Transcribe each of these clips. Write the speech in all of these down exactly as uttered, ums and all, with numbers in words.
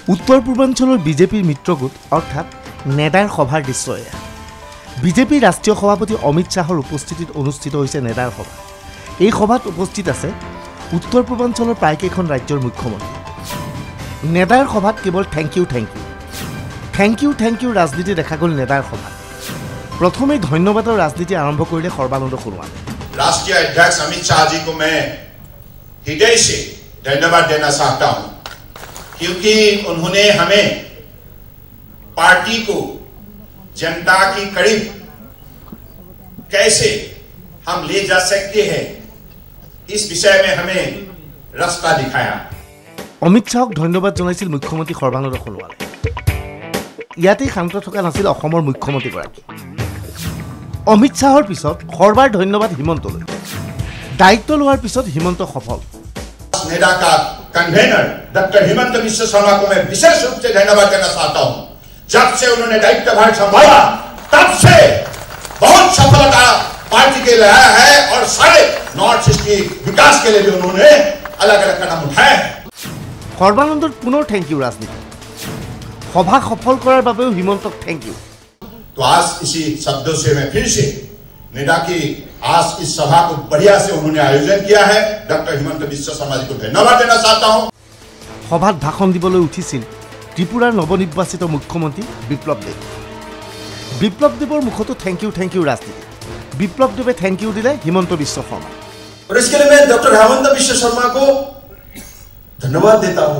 উত্তৰ পূৰ্বাঞ্চলৰ বিজেপিৰ মিত্ৰগোট অৰ্থাৎ নেডাৰ সভাৰ দৃশ্য এয়া। বিজেপিৰ ৰাষ্ট্ৰীয় সভাপতি অমিত শ্বাহৰ উপস্থিতিত অনুষ্ঠিত হৈছে নেডাৰ সভা। এই সভাত উপস্থিত আছে উত্তৰ পূৰ্বাঞ্চলৰ প্ৰায়কেইখন ৰাজ্যৰ মুখ্যমন্ত্ৰী। নেডাৰ সভাত কেৱল thank you thank you thank you thank you ৰাজনীতি দেখা গ'ল নেডাৰ সভাত। প্ৰথমেই ধন্যবাদৰ ৰাজনীতি আৰম্ভ কৰিলে সৰ্বানন্দ সোণোৱালে। राष्ट्रीय अध्यक्ष अमित शाह जी को मैं हृदय से धन्यवाद देना चाहता हूं, क्योंकि उन्होंने हमें पार्टी को जनता के करीब कैसे हम ले जा सकते हैं इस विषय में हमें रास्ता दिखाया। অমিত শ্বাহক ধন্যবাদ জনাইছিল মুখ্যমন্ত্ৰী সৰ্বানন্দ সোণোৱালে। ইয়াতেই শান্ত থকা নাছিল অসমৰ মুখ্যমন্ত্ৰীগৰাকী। অমিত শ্বাহৰ পিছত সৰ্বাৰ ধন্যবাদ হিমন্তলৈ। দায়িত্ব লোৱাৰ পিছত হিমন্ত সফল। नेडा का कन्वेनर डॉक्टर हिमंत बिश्व शर्मा को मैं विशेष रूप से धन्यवाद देना चाहता हूं। जब से उन्होंने दायित्व भार संभाला तब से बहुत सफलता पार्टी के लिए आया है और सारे नॉर्थ ईस्ट के विकास के लिए भी उन्होंने अलग अलग कदम उठाए हैं। সৰ্বানন্দৰ পুনৰ থেংক ইউ ৰাজনীতি। সভা সফল কৰাৰ বাবেও হিমন্তক থেংক ইউ। तो आज इसी शब्दों से मैं फिर से नेडा की आज इस सभा को बढ़िया से उन्होंने आयोजन किया है। डॉक्टर हिमंत बिश्व शर्मा जी को धन्यवाद देना चाहता हूं। সভাত ভাষণ দিবলৈ উঠিছিল ত্ৰিপুৰাৰ নৱনিৰ্বাচিত মুখ্যমন্ত্ৰী বিপ্লৱ দেৱ। বিপ্লৱ দেৱৰ মুখতো থেংক ইউ থেংক ইউ ৰাজনীতি। বিপ্লৱ দেৱে থেংক ইউ দিলে হিমন্ত বিশ্ব শৰ্মা। और इसके लिए मैं डॉक्टर हेमंत बिश्व शर्मा को धन्यवाद देता हूं।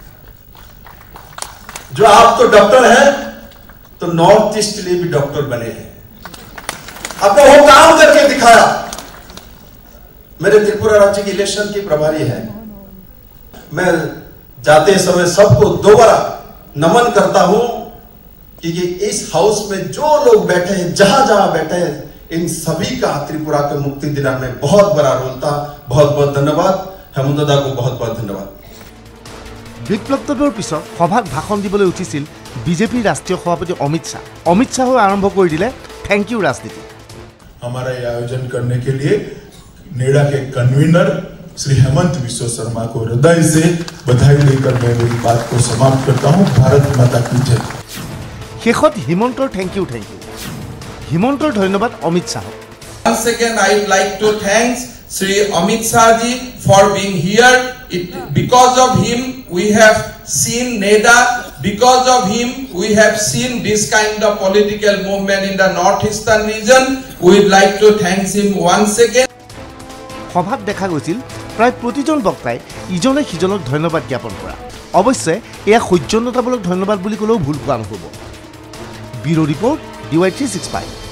जो आप तो डॉक्टर हैं तो नॉर्थ ईस्ट के लिए भी डॉक्टर बने हैं, आपने वो काम करके दिखाया। मेरे त्रिपुरा राज्य के इलेक्शन के प्रभारी हैं, मैं जाते समय सबको दोबारा नमन करता हूं कि इस हाउस में जो लोग बैठे हैं, जहां जहां बैठे हैं, इन सभी का त्रिपुरा के मुक्ति दिलाने में बहुत बड़ा रोल था। बहुत बहुत धन्यवाद हेमंत दा को, बहुत बहुत धन्यवाद। বিপ্লৱ দেৱৰ পিছত সভাত ভাষণ দিবলৈ উঠিছিল বিজেপিৰ ৰাষ্ট্ৰীয় সভাপতি অমিত শ্বাহ। অমিত শ্বাহে আৰম্ভ কৰি দিলে থেংক ইউ ৰাজনীতি। हमारा ये आयोजन करने के लिए नेडा के कन्वीनर श्री हेमंत बिश्व शर्मा को हृदय से बधाई देकर मैं मेरी बात को समाप्त करता हूं। भारत माता की जय। শেষত হিমন্তৰ থেংক ইউ থেংক ইউ। হিমন্তৰ ধন্যবাদ অমিত শ্বাহক। Once again, I would like to thank Sri Amit Shah ji for being here. It, because of him, we have seen NEDA. Because of him, we have seen this kind of political movement in the northeastern region. We would like to thank him once again. সভাত দেখা গৈছিল প্ৰায় প্ৰতিজন বক্তাই ইজনে সিজনক ধন্যবাদ জ্ঞাপন কৰা। অৱশ্যে এয়া সৌজন্যতামূলক ধন্যবাদ বুলি ক'লেও ভুল হোৱা নহ'ব। Bureau report D Y three six five.